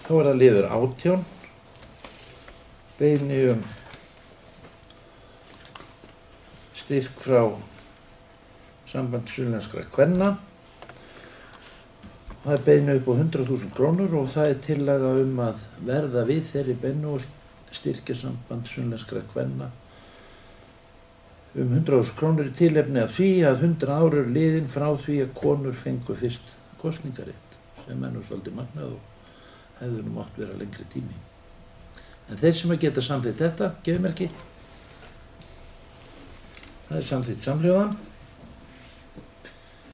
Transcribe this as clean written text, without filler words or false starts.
Þá það liður 18, beiðni styrk frá Sambandi sunnlenskra kvenna. Það beiðni upp á 100.000 krónur og það tillaga að verða við þeirri beiðni og styrkja Samband sunnlenskra kvenna 100.000 krónur í tilefni af því að 100 ár eru liðin frá því að konur fengu fyrst kosningarétt, sem nú svolítið magnað og hefði nú mátt vera lengri tími. En þeir sem geta samþykkt þetta, gefið merki. Það samþykkt samhljóðan.